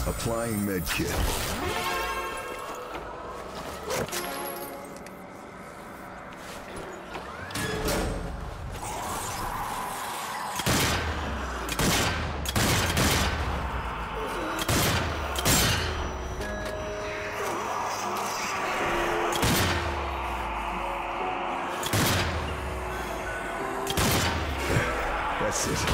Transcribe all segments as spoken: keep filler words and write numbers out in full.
Applying med kit. That's it.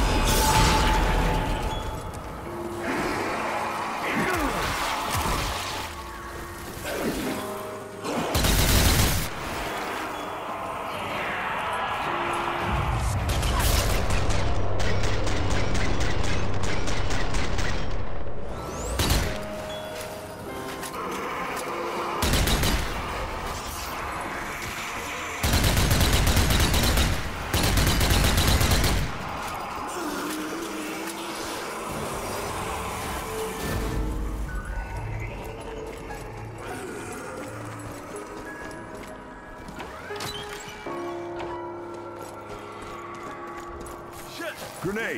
Grenade!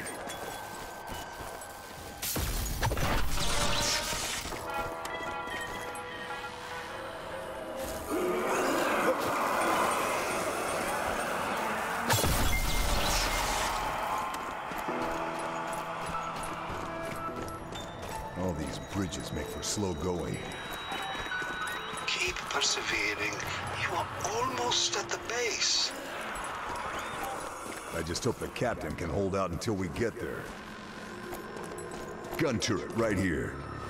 All these bridges make for slow going. Keep persevering. You are almost at the base. I just hope the captain can hold out until we get there. Gun turret right here.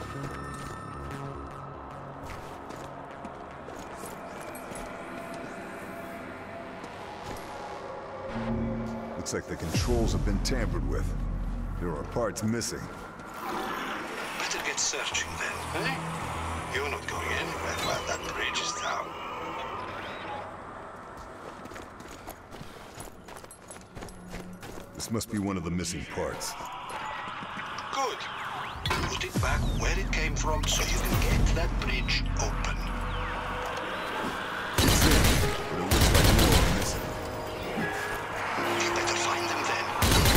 Looks like the controls have been tampered with. There are parts missing. Better get searching then, eh? You're not going anywhere while that bridge is down. This must be one of the missing parts. Good. Put it back where it came from so you can get that bridge open. It's in, but it looks like more are missing. You better find them then.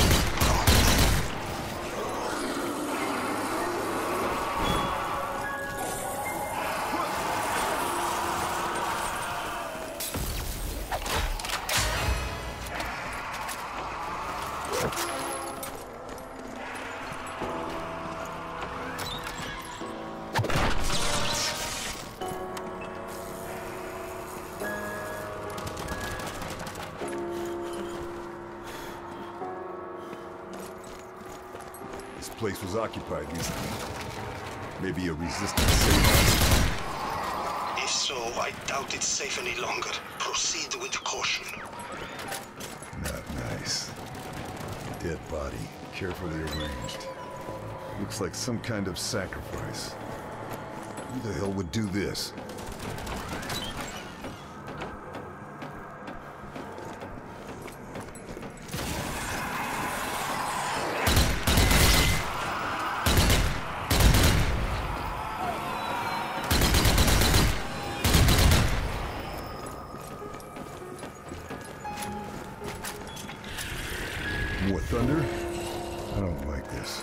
This place was occupied recently. Maybe a resistance safe house? If so, I doubt it's safe any longer. Proceed with caution. Not nice. Dead body, carefully arranged. Looks like some kind of sacrifice. Who the hell would do this? More thunder? I don't like this.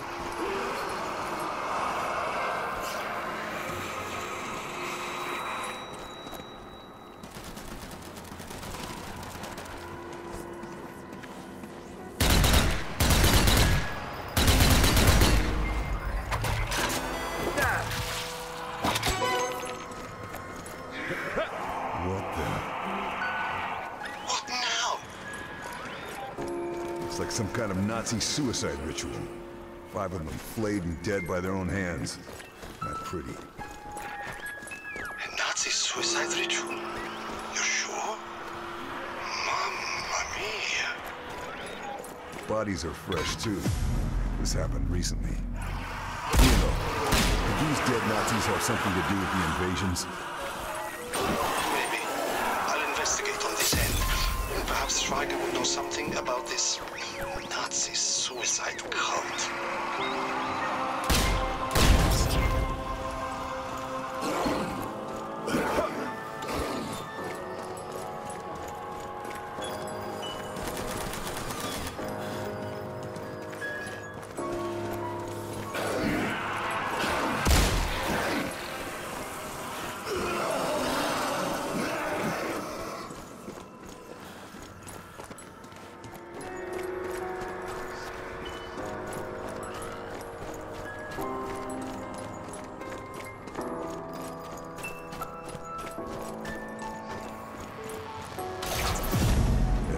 What the? What now? It's like some kind of Nazi suicide ritual. Five of them flayed and dead by their own hands. Not pretty. A Nazi suicide ritual? You sure? Mamma mia. Bodies are fresh, too. This happened recently. You know, did these dead Nazis have something to do with the invasions? Maybe. I'll investigate on this end. And perhaps Schweiger would know something about this Nazi suicide cult.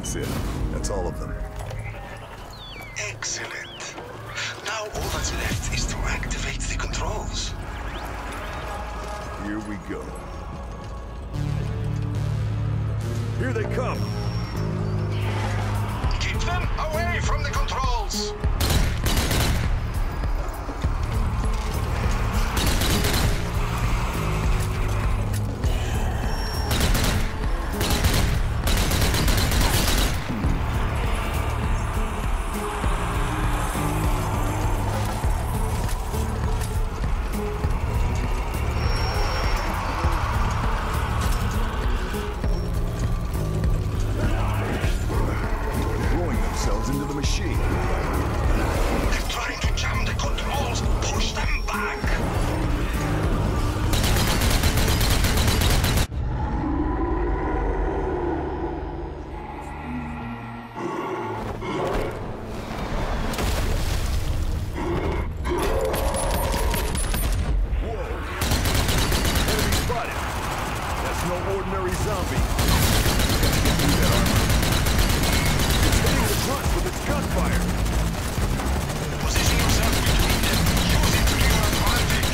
That's it. That's all of them. Excellent. Now all that's left is to activate the controls. Here we go. Here they come! Keep them away from the controls! Into the machine. They're trying to jam the controls. Push them back. Whoa! Enemy spotted. That's no ordinary zombie. Gotta get through that armor. Front with its gunfire! Position yourself between them. Use it to your advantage.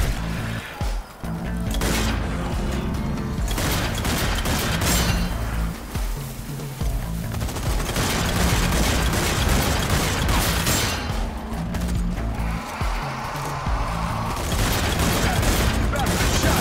Bastard shot!